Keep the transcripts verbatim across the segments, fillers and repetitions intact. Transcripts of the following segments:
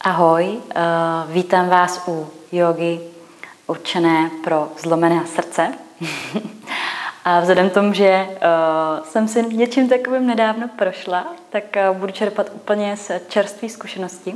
Ahoj, uh, vítám vás u jógy určené pro zlomené srdce. A vzhledem k tomu, že uh, jsem si něčím takovým nedávno prošla, tak uh, budu čerpat úplně z čerstvé zkušenosti.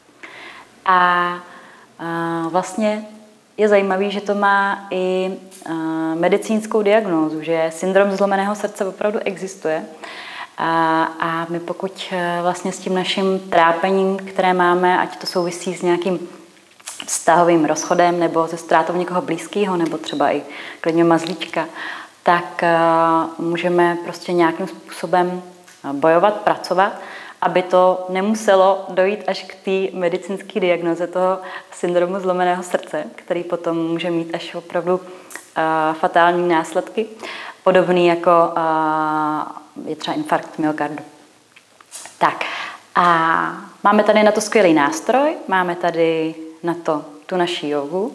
A uh, vlastně je zajímavé, že to má i uh, medicínskou diagnózu, že syndrom zlomeného srdce opravdu existuje. A, a my pokud vlastně s tím naším trápením, které máme, ať to souvisí s nějakým vztahovým rozchodem nebo se ztrátou někoho blízkého, nebo třeba i klidně mazlíčka, tak uh, můžeme prostě nějakým způsobem bojovat, pracovat, aby to nemuselo dojít až k té medicínské diagnoze toho syndromu zlomeného srdce, který potom může mít až opravdu uh, fatální následky, podobný jako uh, je třeba infarkt myokardu. Tak a máme tady na to skvělý nástroj, máme tady na to tu naši jógu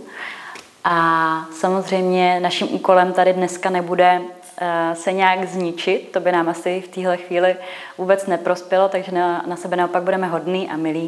a samozřejmě naším úkolem tady dneska nebude uh, se nějak zničit, to by nám asi v téhle chvíli vůbec neprospělo, takže na, na sebe naopak budeme hodný a milí.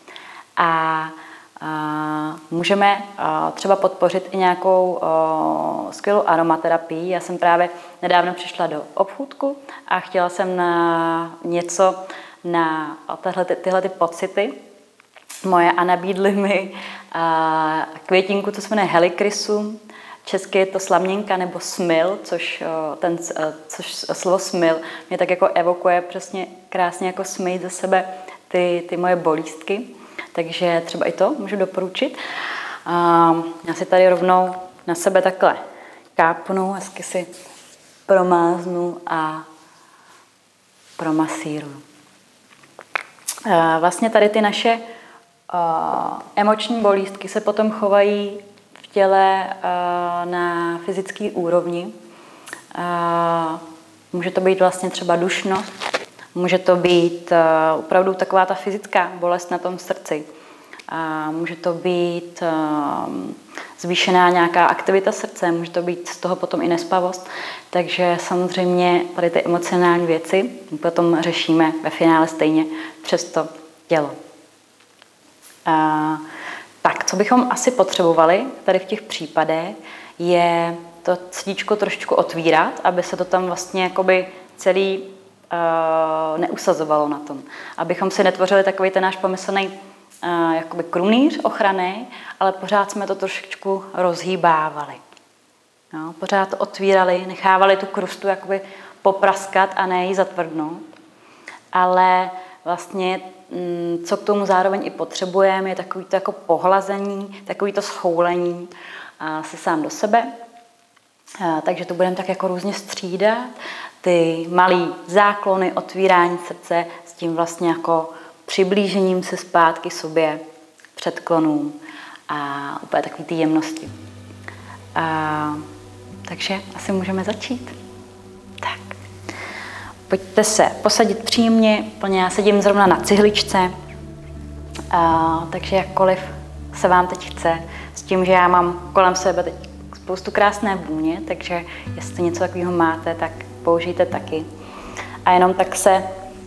A Uh, můžeme uh, třeba podpořit i nějakou uh, skvělou aromaterapii. Já jsem právě nedávno přišla do obchůdku a chtěla jsem na něco na tyhle, tyhle ty pocity moje a nabídli mi uh, květinku, co se jmenuje helichrysum. Česky je to slaměnka nebo smil, což, uh, ten, uh, což slovo smil mě tak jako evokuje přesně krásně jako smít ze sebe ty, ty moje bolístky. Takže třeba i to můžu doporučit. Já si tady rovnou na sebe takhle kápnu, hezky si promáznu a promasíruju. Vlastně tady ty naše emoční bolístky se potom chovají v těle na fyzické úrovni. Může to být vlastně třeba dušnost, může to být uh, opravdu taková ta fyzická bolest na tom srdci. Uh, může to být uh, zvýšená nějaká aktivita srdce, může to být z toho potom i nespavost. Takže samozřejmě tady ty emocionální věci potom řešíme ve finále stejně přes to tělo. Uh, tak, co bychom asi potřebovali tady v těch případech, je to srdíčko trošičku otvírat, aby se to tam vlastně jakoby celý Uh, neusazovalo na tom. Abychom si netvořili takový ten náš pomyslný uh, jakoby krunýř ochrany, ale pořád jsme to trošičku rozhýbávali. No, pořád to otvírali, nechávali tu krustu jakoby popraskat a ne ji zatvrdnout. Ale vlastně, mm, co k tomu zároveň i potřebujeme, je takový to jako pohlazení, takový to schoulení uh, se sám do sebe. Uh, takže to budeme tak jako různě střídat. Ty malý záklony, otvírání srdce s tím vlastně jako přiblížením se zpátky sobě, předklonům a úplně takový ty jemnosti. A, takže asi můžeme začít. Tak. Pojďte se posadit příjemně, plně já sedím zrovna na cihličce, a, takže jakkoliv se vám teď chce, s tím, že já mám kolem sebe teď spoustu krásné vůně, takže jestli něco takového máte, tak použijte taky. A jenom tak se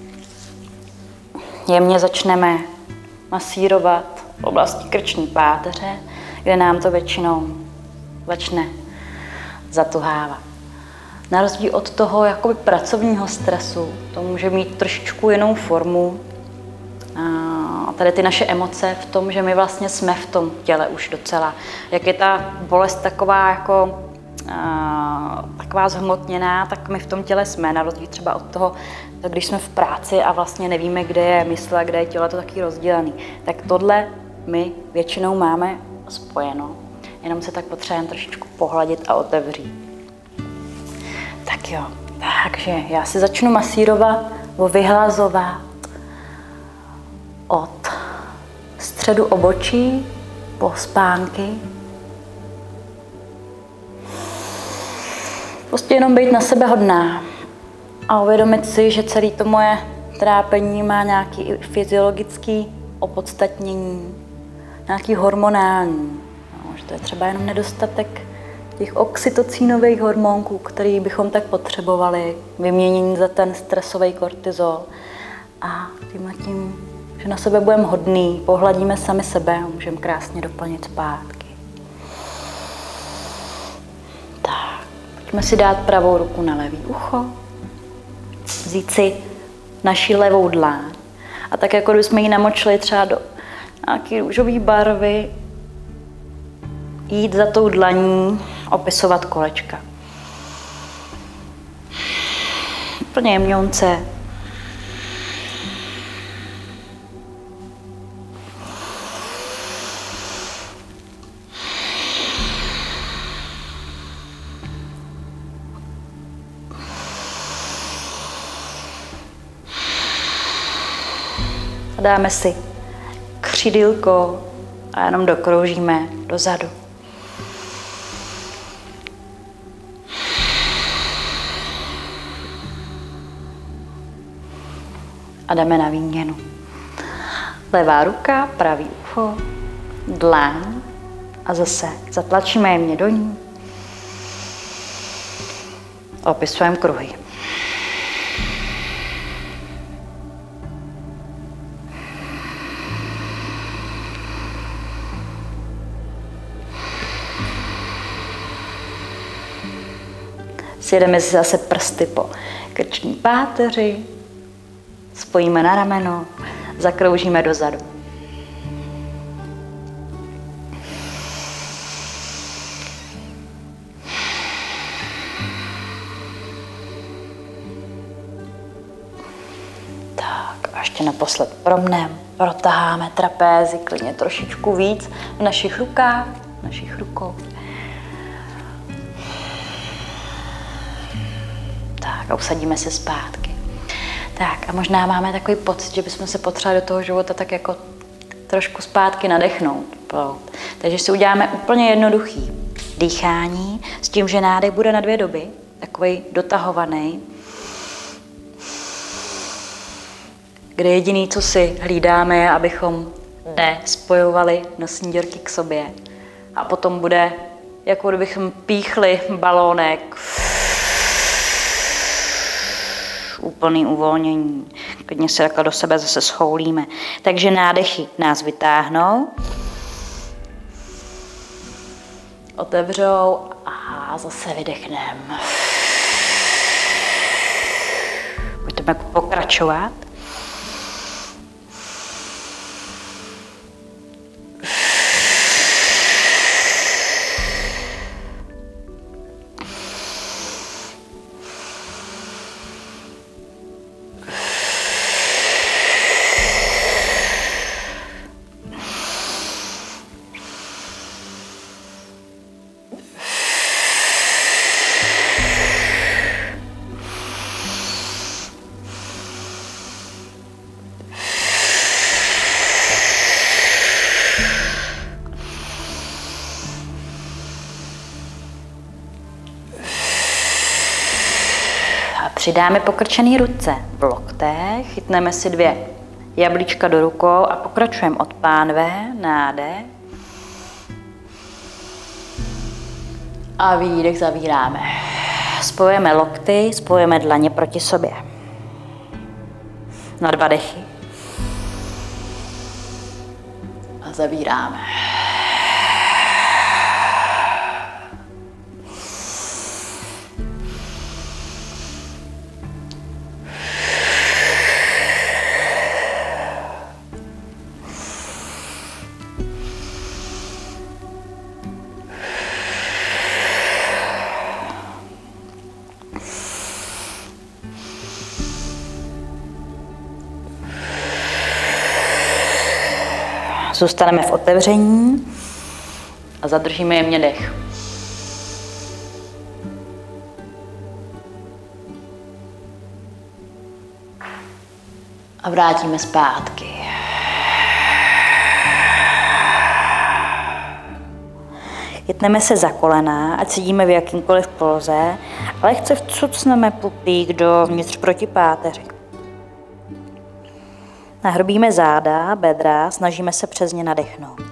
jemně začneme masírovat v oblasti krční páteře, kde nám to většinou začne zatuhávat. Na rozdíl od toho jakoby pracovního stresu, to může mít trošičku jinou formu. A tady ty naše emoce v tom, že my vlastně jsme v tom těle už docela. Jak je ta bolest taková jako Uh, taková zhmotněná, tak my v tom těle jsme, na rozdíl třeba od toho, když jsme v práci a vlastně nevíme, kde je mysl a kde je tělo, to taky rozdělený. Tak tohle my většinou máme spojeno, jenom se tak potřebujeme trošičku pohladit a otevřít. Tak jo, takže já si začnu masírovat, vyhlazovat od středu obočí po spánky. Prostě jenom být na sebe hodná a uvědomit si, že celé to moje trápení má nějaké fyziologické opodstatnění, nějaký hormonální. No, že to je třeba jenom nedostatek těch oxytocinových hormónků, který bychom tak potřebovali, vyměnění za ten stresový kortizol. A tímhle tím že na sebe budeme hodný, pohladíme sami sebe a můžeme krásně doplnit zpátky. Tak, pojďme si dát pravou ruku na levý ucho, vzít si naši levou dláň a tak, jako kdybychom ji namočili třeba do nějaké růžové barvy, jít za tou dlaní, opisovat kolečka. Úplně jemňonce. A dáme si křidýlko a jenom dokroužíme dozadu. A jdeme na výměnu. Levá ruka, pravý ucho, dláň a zase zatlačíme jemně do ní. Opisujeme kruhy. Sjedeme si zase prsty po krční páteři, spojíme na rameno, zakroužíme dozadu. Tak a ještě naposled promnem, protaháme trapézy klidně trošičku víc v našich rukách, v našich rukou. Tak a usadíme se zpátky. Tak a možná máme takový pocit, že bychom se potřebovali do toho života tak jako trošku zpátky nadechnout. Takže si uděláme úplně jednoduchý dýchání s tím, že nádech bude na dvě doby, takový dotahovaný, kde jediný, co si hlídáme, je, abychom nespojovali nosní děrky k sobě. A potom bude, jako kdybychom píchli balónek, úplný uvolnění. Klidně se takhle do sebe zase schoulíme. Takže nádechy nás vytáhnou, otevřou a zase vydechneme. Pojďme pokračovat. Přidáme pokrčený ruce v loktech, chytneme si dvě jablíčka do rukou a pokračujeme od pánve, nádech. A výdech zavíráme. Spojujeme lokty, spojujeme dlaně proti sobě. Na dva dechy. A zavíráme. Zůstaneme v otevření a zadržíme jemně dech. A vrátíme zpátky. Chytneme se za kolena, ať sedíme v jakýmkoliv poloze, a lehce vcucneme pupík dovnitř proti páteři. Nahrubíme záda, bedra, snažíme se přes ně nadechnout.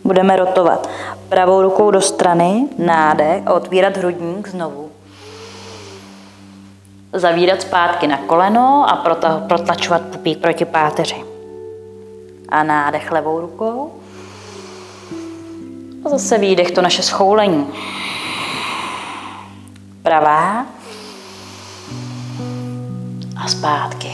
Budeme rotovat pravou rukou do strany, nádech a otvírat hrudník znovu. Zavírat zpátky na koleno a protlačovat pupík proti páteři. A nádech levou rukou. A zase výdech, to naše schoulení. Pravá. A zpátky.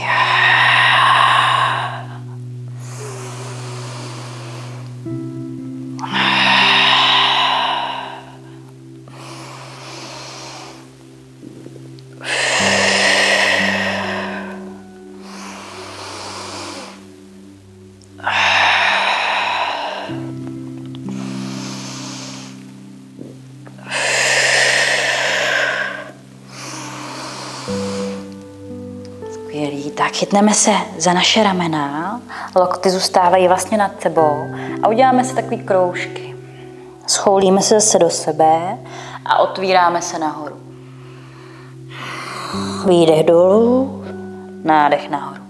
Tak chytneme se za naše ramena, lokty zůstávají vlastně nad sebou a uděláme si takový kroužky. Schoulíme se zase do sebe a otvíráme se nahoru. Výdech dolů, nádech nahoru.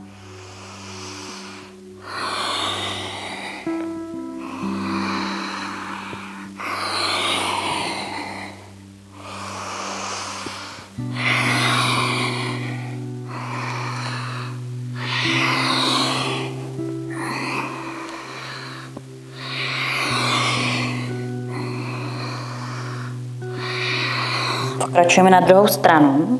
Pokračujeme na druhou stranu.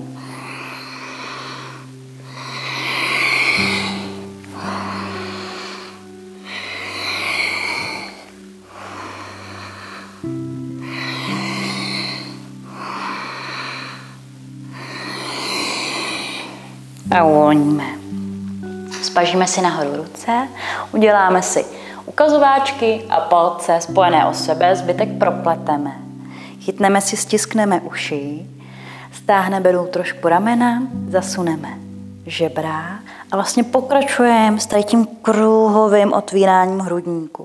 A uvolníme. Spažíme si nahoru ruce, uděláme si ukazováčky a palce spojené o sebe, zbytek propleteme. Chytneme si, stiskneme uši, stáhneme bedou trošku ramena, zasuneme žebra a vlastně pokračujeme s tady tím kruhovým otvíráním hrudníku.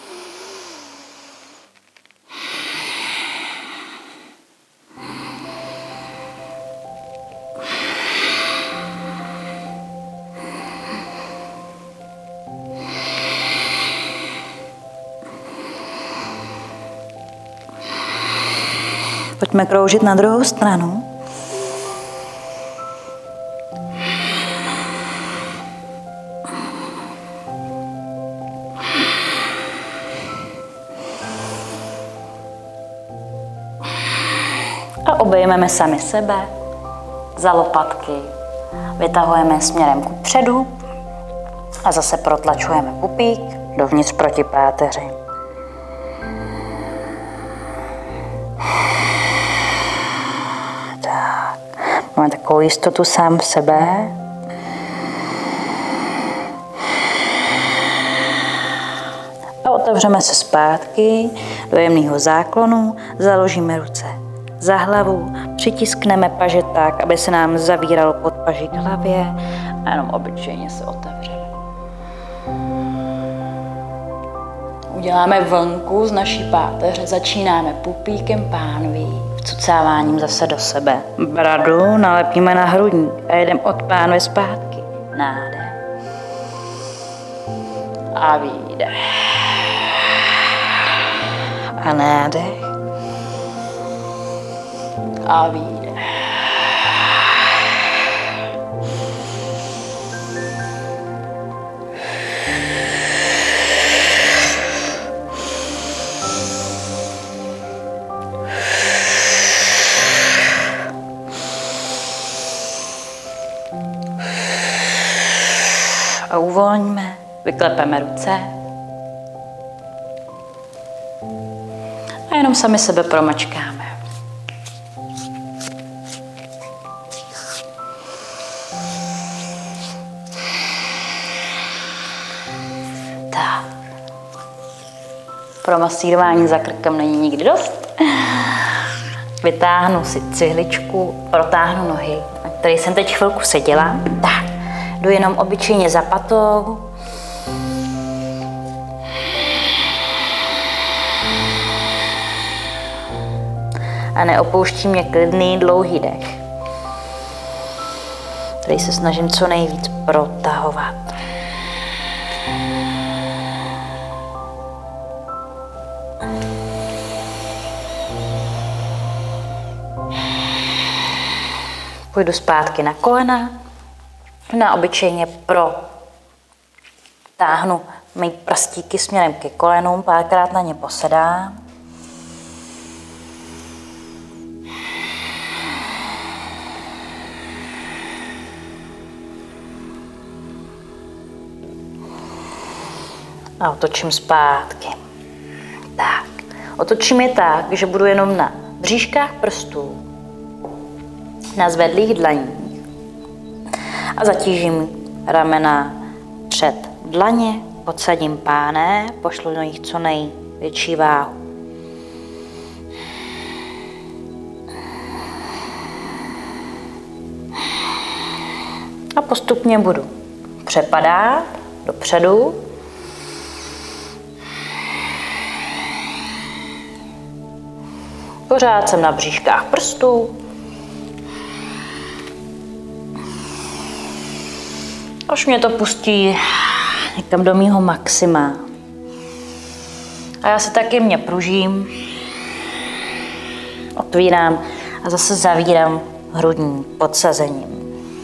Pojďme kroužit na druhou stranu. A obejmeme sami sebe za lopatky. Vytahujeme směrem kupředu a zase protlačujeme pupík dovnitř proti páteři. Máme takovou jistotu sám v sebe. A otevřeme se zpátky do jemného záklonu, založíme ruce za hlavu, přitiskneme paže tak, aby se nám zavíralo podpaží k hlavě a jenom obyčejně se otevřeme. Uděláme vlnku z naší páteře, začínáme pupíkem pánví, vcucáváním zase do sebe. Bradu nalepíme na hrudník a jedeme od pánve zpátky. Nádech. A výdech. A nádech. A výdech. A uvolníme, vyklepeme ruce a jenom sami sebe promečkáme. Tak. Pro masírování za krkem není nikdy dost. Vytáhnu si cihličku, protáhnu nohy, na které jsem teď chvilku seděla. Tak. Jdu jenom obyčejně za patou. A neopouští mě klidný dlouhý dech, který se snažím co nejvíc protahovat. Půjdu zpátky na kolena. Na obyčejně pro táhnu mý prstíky směrem ke kolenům, párkrát na ně posedám. A otočím zpátky. Tak. Otočím je tak, že budu jenom na bříškách prstů, na zvedlých dlaních a zatížím ramena před dlaně, podsadím páne, pošlu do nich co největší váhu. A postupně budu přepadat dopředu. Pořád jsem na bříškách prstů. Až mě to pustí někam do mýho maxima. A já se taky mě pružím, otvírám a zase zavírám hrudní podsazením.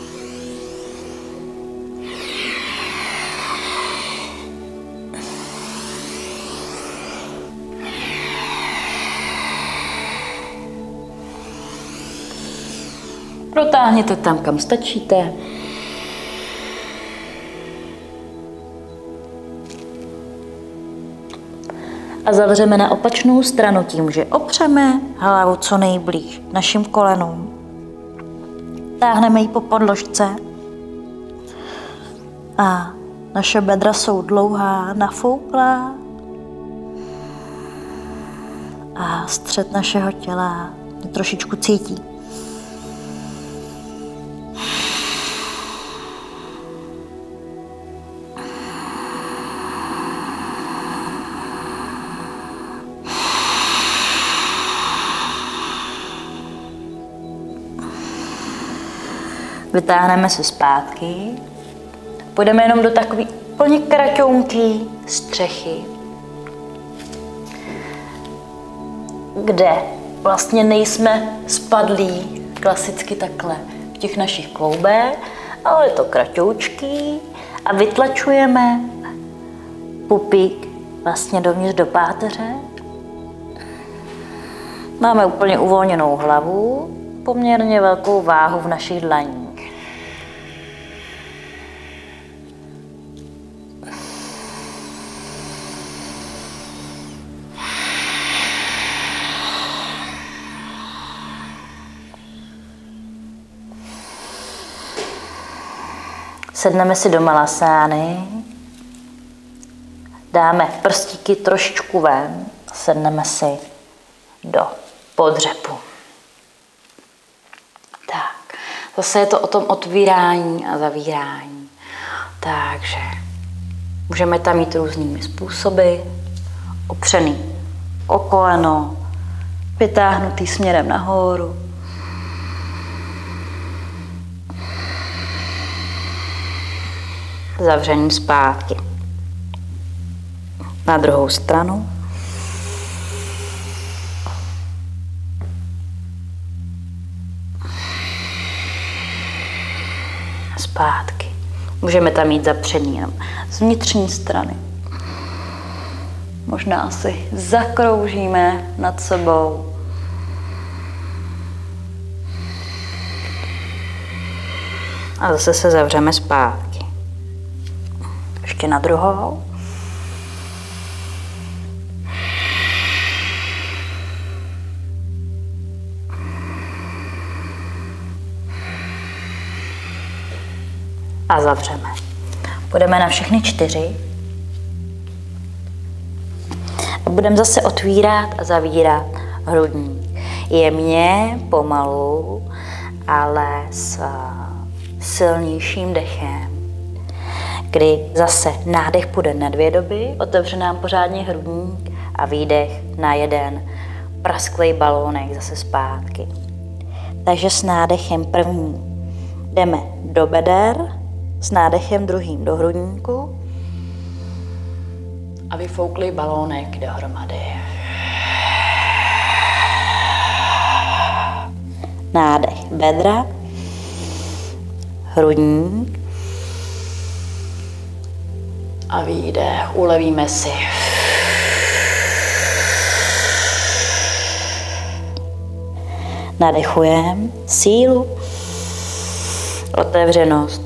Protáhněte tam, kam stačíte. A zavřeme na opačnou stranu tím, že opřeme hlavu co nejblíž našim kolenům. Táhneme ji po podložce. A naše bedra jsou dlouhá, nafouklá. A střed našeho těla trošičku cítí. Vytáhneme se zpátky. Půjdeme jenom do takové úplně kratonký střechy, kde vlastně nejsme spadlí klasicky takhle v těch našich kloubech, ale je to kratoučký a vytlačujeme pupík vlastně dovnitř do páteře. Máme úplně uvolněnou hlavu, poměrně velkou váhu v našich dlaních. Sedneme si do malasány, dáme prstíky trošičku ven, sedneme si do podřepu. Tak, zase je to o tom otvírání a zavírání. Takže můžeme tam mít různými způsoby, opřený o koleno, vytáhnutý směrem nahoru. Zavřený zpátky. Na druhou stranu. Zpátky. Můžeme tam mít zapřený jenom z vnitřní strany. Možná si zakroužíme nad sebou. A zase se zavřeme zpátky. Ještě na druhou. A zavřeme. Půjdeme na všechny čtyři. A budeme zase otvírat a zavírat hrudník. Jemně, pomalu, ale s silnějším dechem. Kdy zase nádech půjde na dvě doby, otevře nám pořádně hrudník a výdech na jeden prasklej balónek zase zpátky. Takže s nádechem první jdeme do beder, s nádechem druhým do hrudníku a vyfouklej balónek dohromady. Nádech bedra, hrudník. A výdech, ulevíme si. Nadechujeme sílu, otevřenost.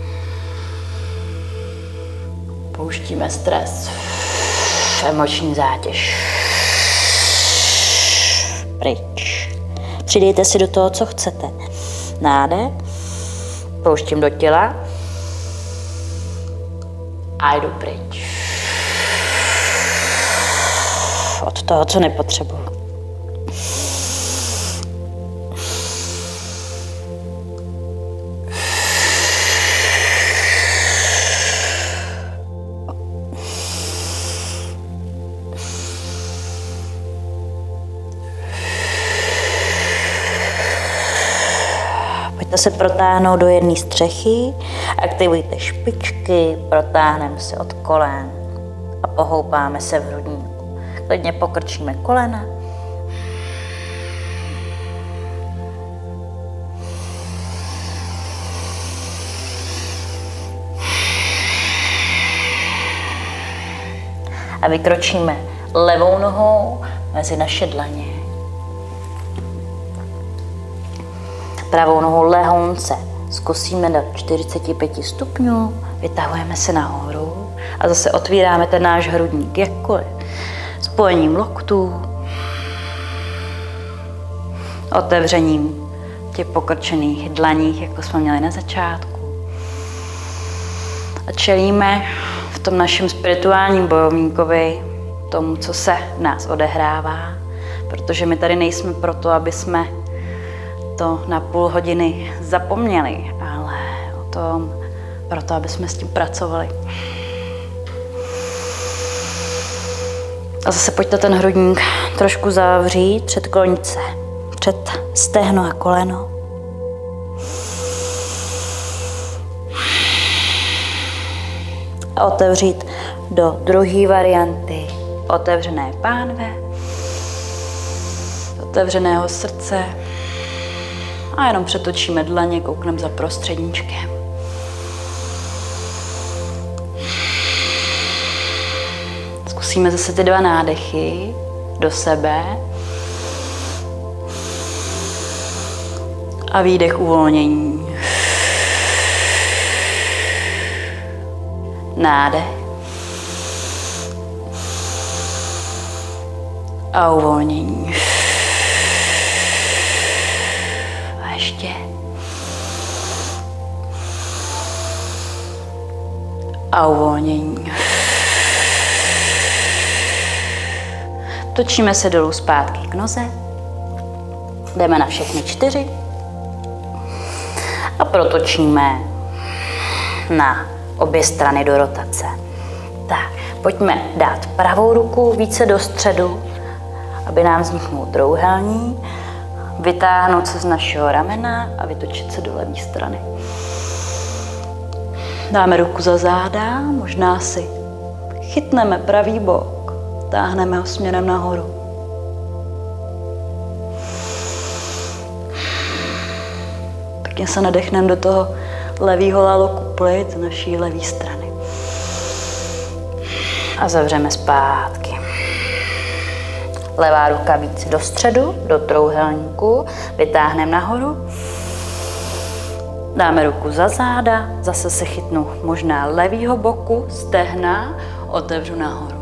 Pouštíme stres, emoční zátěž. Pryč. Přidejte si do toho, co chcete. Nádech, pouštím do těla a jdu pryč. Od toho, co nepotřebuji. Pojďte se protáhnout do jedné střechy, aktivujte špičky, protáhneme se od kolen a pohoupáme se v hrudníku. Klidně pokrčíme kolena. A vykročíme levou nohou mezi naše dlaně. Pravou nohou lehonce zkusíme do čtyřicet pět stupňů, vytahujeme se nahoru a zase otvíráme ten náš hrudník jakkoliv. Spojením loktů, otevřením těch pokrčených dlaních, jako jsme měli na začátku. A čelíme v tom našem spirituálním bojovníkovi tomu, co se v nás odehrává, protože my tady nejsme proto, aby jsme to na půl hodiny zapomněli, ale o tom proto, aby jsme s tím pracovali. A zase pojďte ten hrudník trošku zavřít, předklonit se před stehno a koleno. A otevřít do druhé varianty otevřené pánve, otevřeného srdce a jenom přetočíme dlaně, koukneme za prostředníčkem. Zkusíme zase ty dva nádechy do sebe a výdech uvolnění. Nádech a uvolnění. A ještě. A uvolnění. Točíme se dolů zpátky k noze. Jdeme na všechny čtyři. A protočíme na obě strany do rotace. Tak, pojďme dát pravou ruku více do středu, aby nám vzniknul trouhelník. Vytáhnout se z našeho ramena a vytočit se do levé strany. Dáme ruku za záda, možná si chytneme pravý bok, táhneme ho směrem nahoru. Pěkně se nadechneme do toho levýho laloku plic naší levé strany. A zavřeme zpátky. Levá ruka víc do středu, do trouhelníku, vytáhneme nahoru. Dáme ruku za záda, zase se chytnu možná levýho boku, stehna, otevřu nahoru.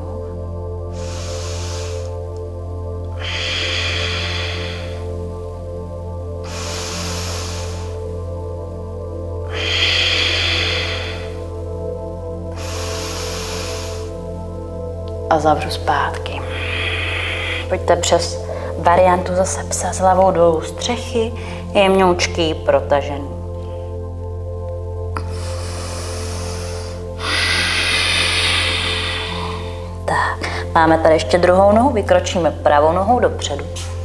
A zavřu zpátky. Pojďte přes variantu zase psa s hlavou dolů střechy, jemňoučký, protažený. Tak, máme tady ještě druhou nohu, vykročíme pravou nohou dopředu.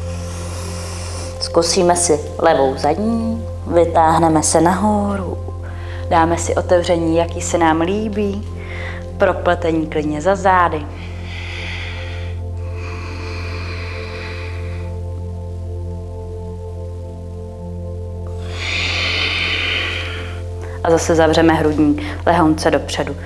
Zkusíme si levou zadní, vytáhneme se nahoru, dáme si otevření, jaký se nám líbí, propletení klidně za zády. a zase zavřeme hrudník lehonce dopředu.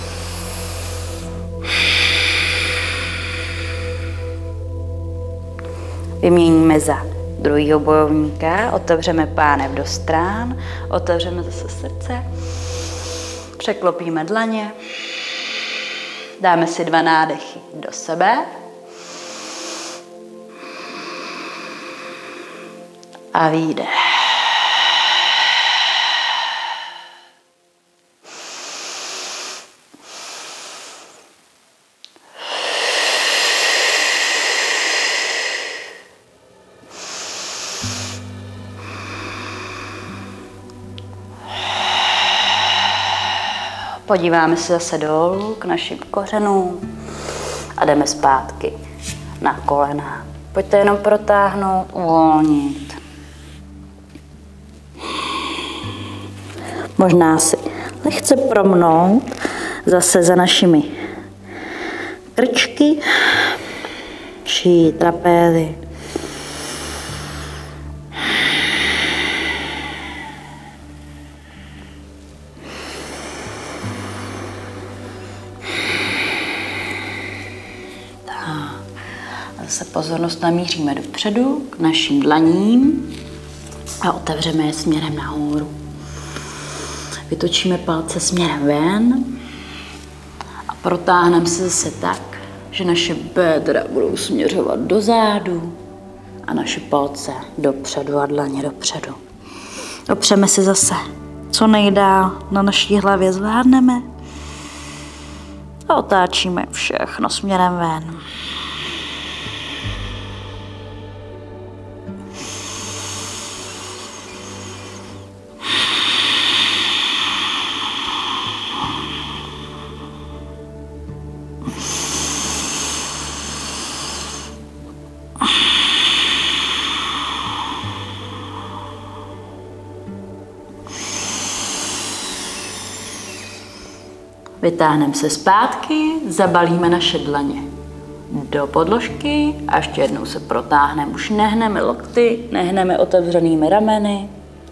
Vyměníme za druhého bojovníka, otevřeme pánev do strán, otevřeme zase srdce, překlopíme dlaně, dáme si dva nádechy do sebe a výdech. Podíváme se zase dolů k našim kořenům a jdeme zpátky na kolena. Pojďte jenom protáhnout, uvolnit. Možná si lehce promnout zase za našimi krčky, ší, trapézy. Zase pozornost namíříme dopředu k našim dlaním a otevřeme je směrem nahoru. Vytočíme palce směrem ven a protáhneme se zase tak, že naše bedra budou směřovat do zádu a naše palce dopředu a dlaně dopředu. Opřeme si zase co nejdál na naší hlavě zvládneme a otáčíme všechno směrem ven. Vytáhneme se zpátky, zabalíme naše dlaně do podložky a ještě jednou se protáhneme. Už nehneme lokty, nehneme otevřenými rameny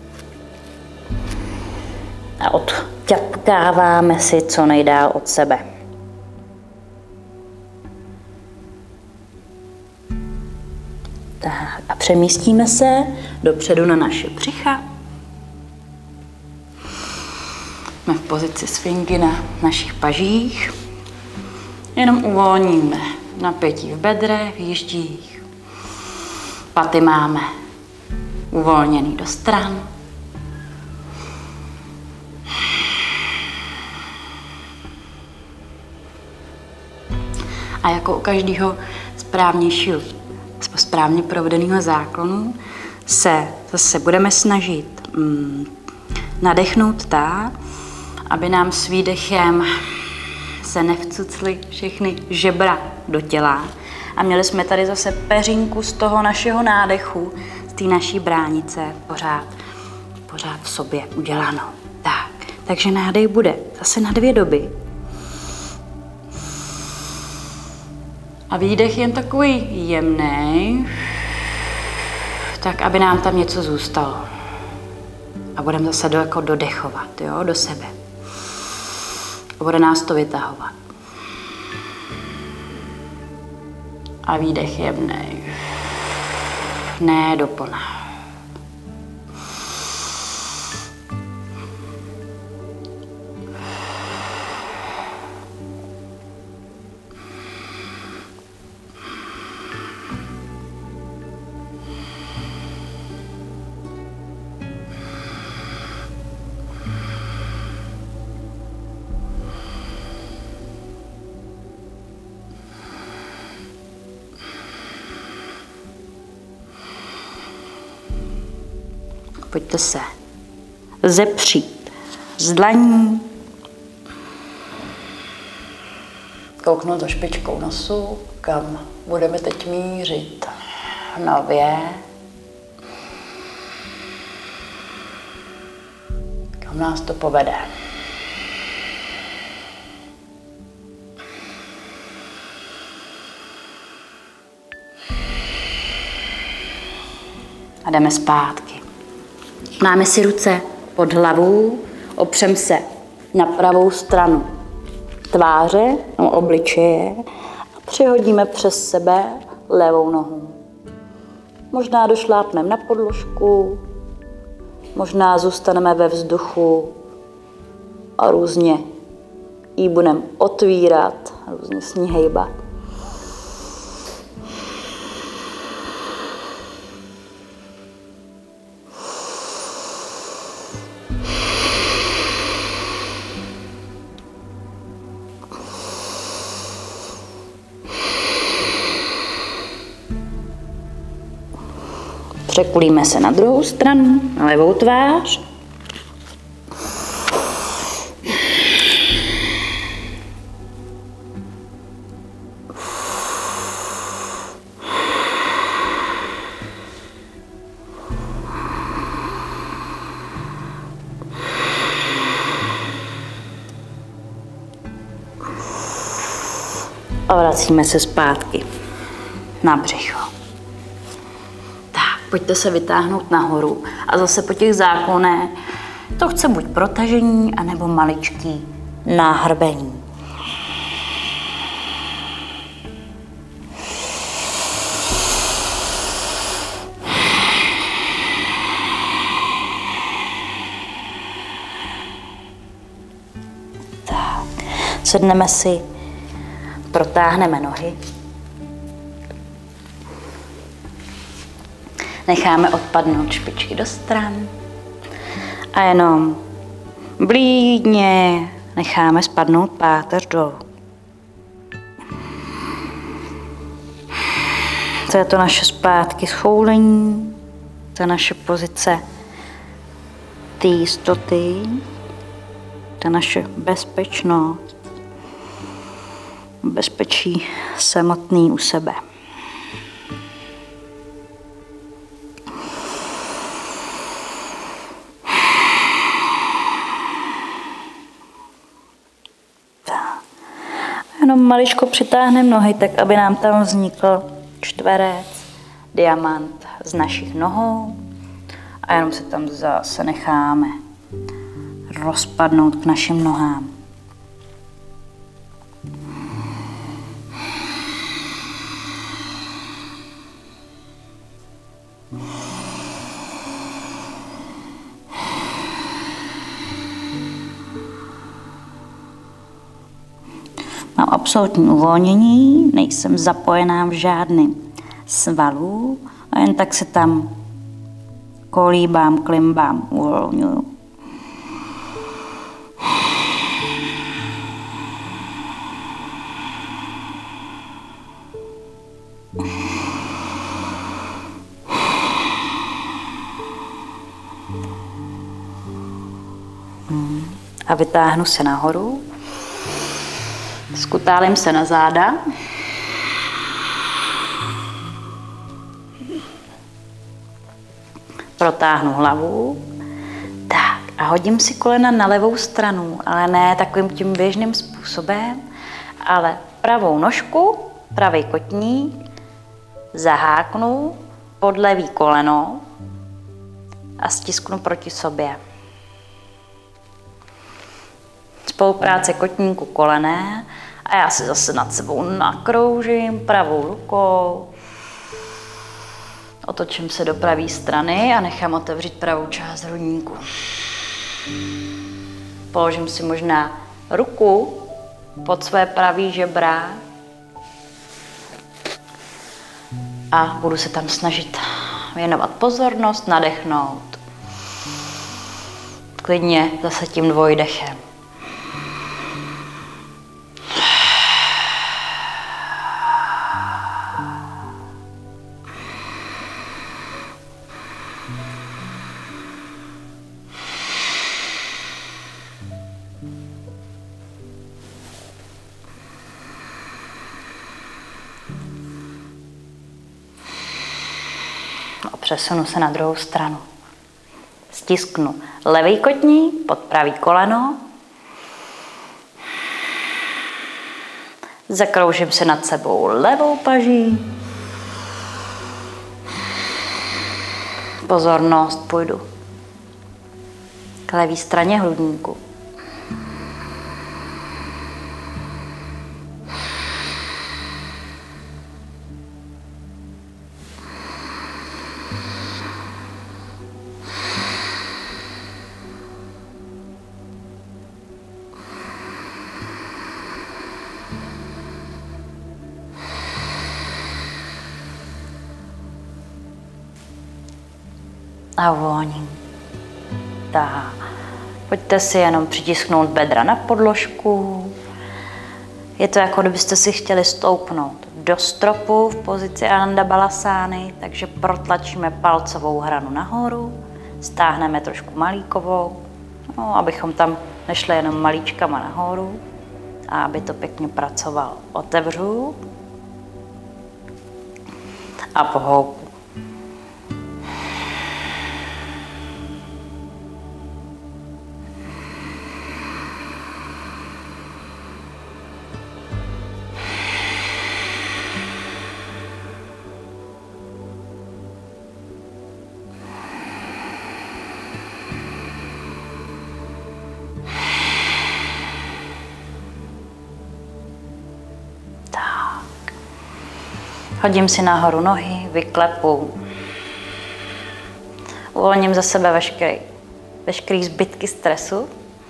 a odťapkáváme si co nejdál od sebe. Tak a přemístíme se dopředu na naše břicha. Jsme v pozici sfingy na našich pažích. Jenom uvolníme napětí v bedrech, v jíždích. Paty máme uvolněný do stran. A jako u každého správnějšího, správně provedeného záklonu se zase budeme snažit mm, nadechnout tak, aby nám s výdechem se nevcucly všechny žebra do těla. A měli jsme tady zase peřinku z toho našeho nádechu, z té naší bránice pořád, pořád v sobě udělanou. Tak, takže nádech bude zase na dvě doby. A výdech jen takový jemný, tak aby nám tam něco zůstalo. A budeme zase do, jako dodechovat, jo, do sebe. A bude nás to vytahovat. A výdech jemnej. Ne do plna. Pojďte se zepřít z dlaní, kouknout za špičkou nosu, kam budeme teď mířit nově, kam nás to povede. A jdeme zpátky. Máme si ruce pod hlavu, Opřem se na pravou stranu tváře, no obličeje a přihodíme přes sebe levou nohu. Možná došlápneme na podložku, možná zůstaneme ve vzduchu a různě ji budeme otvírat, různě s ní hejbat. Překulíme se na druhou stranu, na levou tvář. A vracíme se zpátky na břicho. Pojďte se vytáhnout nahoru a zase po těch záklonech to chce buď protažení, anebo maličký náhrbení. Tak, sedneme si, protáhneme nohy. Necháme odpadnout špičky do stran a jenom blídně necháme spadnout páteř dolů. To je to naše zpátky schoulení, to je naše pozice té jistoty, to je naše bezpečnost, bezpečí samotný u sebe. Jenom maličko přitáhneme nohy, tak aby nám tam vznikl čtverec, diamant z našich nohou a jenom se tam zase necháme rozpadnout k našim nohám. Mám absolutní uvolnění, nejsem zapojená v žádném svalu a jen tak se tam kolíbám, klimbám, uvolňuju. A vytáhnu se nahoru. Skutálím se na záda. Protáhnu hlavu. Tak a hodím si kolena na levou stranu, ale ne takovým tím běžným způsobem, ale pravou nožku, pravý kotník, zaháknu pod levý koleno a stisknu proti sobě. Spolupráce kotníku kolene a já si zase nad sebou nakroužím pravou rukou. Otočím se do pravé strany a nechám otevřít pravou část hrudníku. Položím si možná ruku pod své pravý žebra a budu se tam snažit věnovat pozornost, nadechnout. Klidně zase tím dvojdechem. Přesunu se na druhou stranu. Stisknu levý kotník pod pravý koleno. Zakroužím se nad sebou levou paží. Pozornost půjdu k levé straně hrudníku. A uvolním. Tak. Pojďte si jenom přitisknout bedra na podložku. Je to jako kdybyste si chtěli stoupnout do stropu v pozici Ananda Balasány, takže protlačíme palcovou hranu nahoru, stáhneme trošku malíkovou, no, abychom tam nešli jenom malíčkama nahoru a aby to pěkně pracovalo. Otevřu a pohoupu. Hodím si nahoru nohy, vyklepu. Uvolním za sebe veškerý, veškerý zbytky stresu.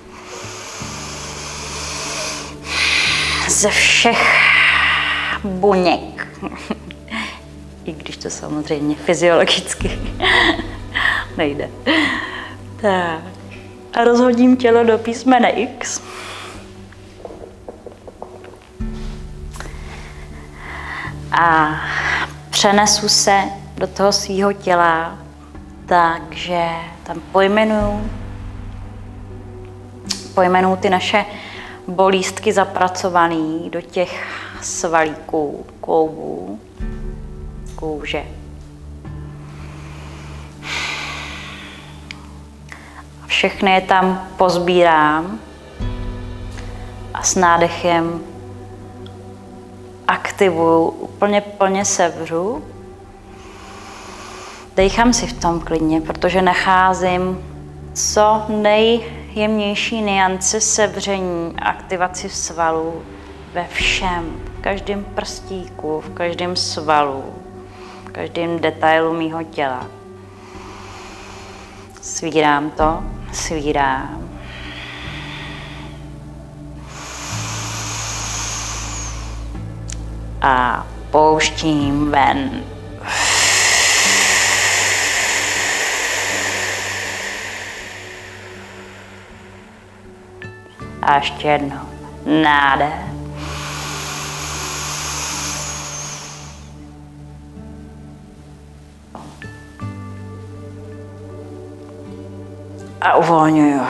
Ze všech buněk. I když to samozřejmě fyziologicky nejde. Tak. A rozhodím tělo do písmene X. A přenesu se do toho svého těla, takže tam pojmenuju, pojmenuju ty naše bolístky zapracované do těch svalíků, kloubů, kůže. A všechny je tam pozbírám a s nádechem aktivuju, úplně plně sevřu. Dejchám si v tom klidně, protože nacházím co nejjemnější niance sevření, aktivaci svalů ve všem, v každém prstíku, v každém svalu, v každém detailu mýho těla. Svírám to, svírám. A pouštím ven. A ještě jednou. Nádech. A uvolňuju.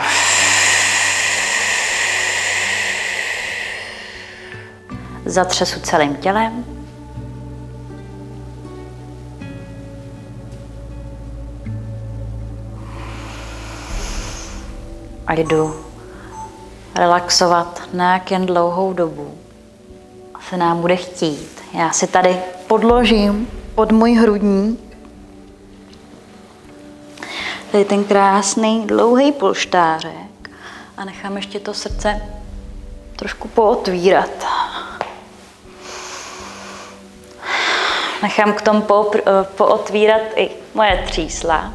Zatřesu celým tělem. A jdu relaxovat na jak jen dlouhou dobu se nám bude chtít. Já si tady podložím pod můj hrudník tady ten krásný dlouhý polštářek a nechám ještě to srdce trošku pootvírat. Nechám k tomu pootvírat i moje třísla.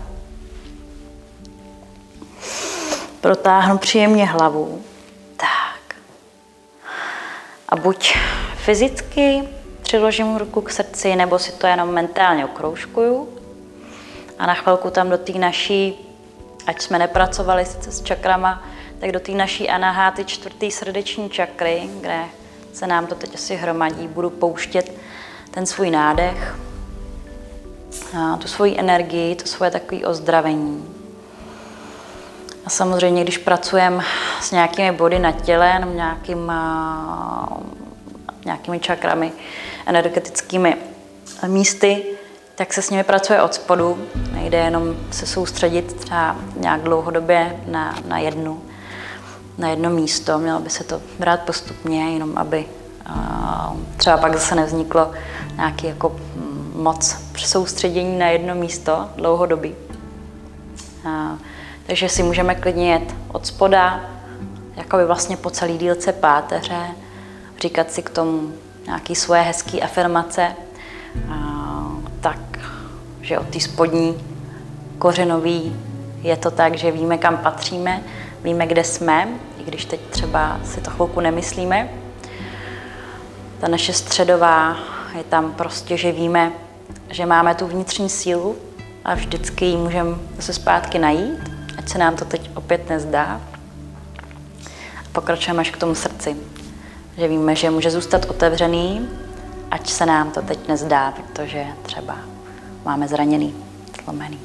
Protáhnu příjemně hlavu. Tak. A buď fyzicky přiložím ruku k srdci, nebo si to jenom mentálně okroužkuju. A na chvilku tam do té naší, ať jsme nepracovali sice s čakrama, tak do té naší anaháty čtvrtý srdeční čakry, kde se nám to teď asi hromadí, budu pouštět ten svůj nádech, a tu svoji energii, to svoje takové ozdravení. A samozřejmě, když pracujeme s nějakými body na těle, nebo nějakým, nějakými čakrami, energetickými místy, tak se s nimi pracuje od spodu. Nejde jenom se soustředit třeba nějak dlouhodobě na, na, jednu, na jedno místo. Mělo by se to brát postupně, jenom aby a, třeba pak zase nevzniklo nějaké jako moc soustředění na jedno místo dlouhodobí. A, Takže si můžeme klidně jet od spoda, jakoby vlastně po celý dílce páteře, říkat si k tomu nějaké svoje hezké afirmace, tak, že od té spodní kořenový je to tak, že víme, kam patříme, víme, kde jsme, i když teď třeba si to chvilku nemyslíme. Ta naše středová je tam prostě, že víme, že máme tu vnitřní sílu a vždycky ji můžeme zase zpátky najít, ať se nám to teď opět nezdá. Pokračujeme až k tomu srdci, že víme, že může zůstat otevřený, ať se nám to teď nezdá, protože třeba máme zraněný, zlomený.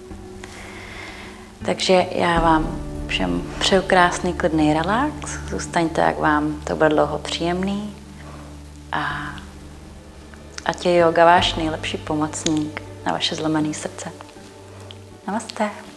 Takže já vám všem přeju krásný, klidný relax, zůstaňte, jak vám to bude dlouho příjemný a ať je yoga váš nejlepší pomocník na vaše zlomené srdce. Namaste.